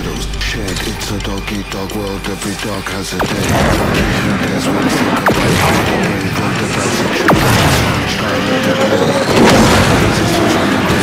Shed, it's a dog-eat-dog world, every dog has a day. Who cares what you think about the brave or the basic truth? Sky of the day. This is social media.